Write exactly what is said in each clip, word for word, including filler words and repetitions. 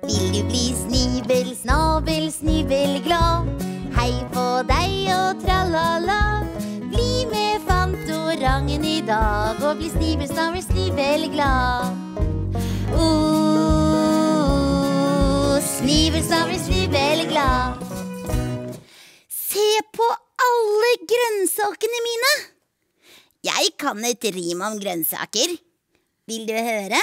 Vil du bli snibel, snabel, snibelglad? Hei på deg og tralala. Bli med Fantorangen i dag og bli snibel, snabel, snibelglad. Oh, snibel, snabel, snibelglad. Se på alle grønnsakene mine. Jeg kan et rim om grønnsaker. Vil du høre?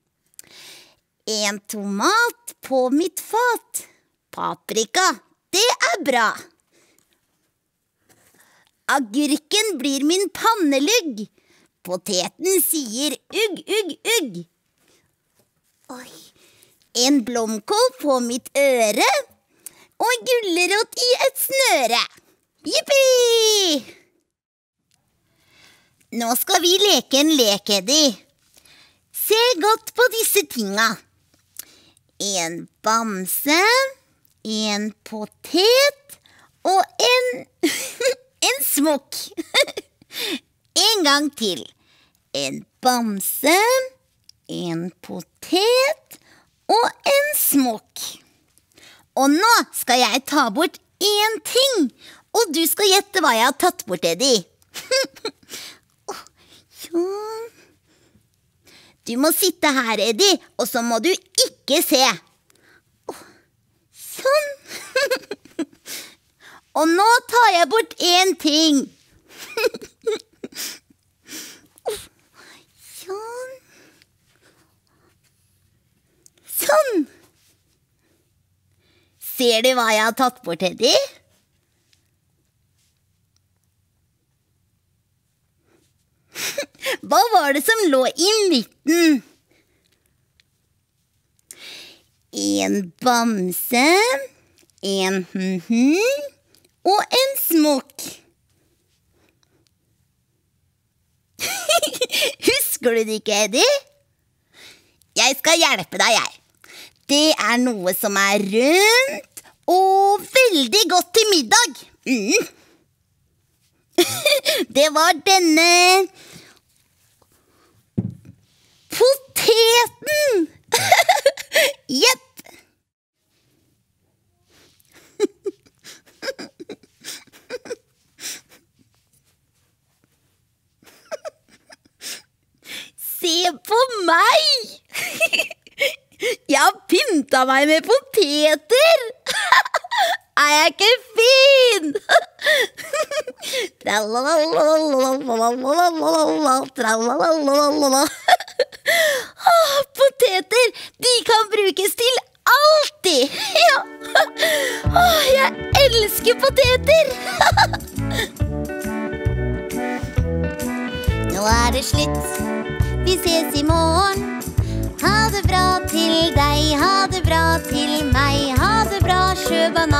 En tomat på mitt fat. Paprika, det er bra. Agurken blir min pannelugg. Poteten sier ugg, ugg, ugg. Oi. En blomkål på mitt øre. Og en gulrot i et snøre. Jippi! Nå skal vi leke en lek, Eddie. Se godt på disse tinga. En bamse, en potet og en, en smokk. En gang til. En bamse, en potet og en smokk. Og nå skal jeg ta bort en ting, og du skal gjette hva jeg har tatt bort, Eddie. Sånn. Du må sitte her, Eddie, og så må du ikke se. Sånn. Og nå tar jeg bort en ting. Sånn. Sånn. Ser du hva jeg har tatt bort, Eddie? Hva var det som lå i midten? En bamse, en hm-hm og en smokk. Husker du det ikke, Eddie? Jeg skal hjelpe deg, jeg. Det er noe som er rundt og veldig godt til middag. Mm. Det var denne poteten. Jepp. Se på meg. Jeg har pynta meg med poteter. Er jeg ikke fin? Poteter, de kan brukes til alltid. Ja. Jeg elsker poteter. Nå er det slutt. Vi ses i morgen. Ha det bra til deg, ha det bra til meg. Ha det bra, sjøbanan.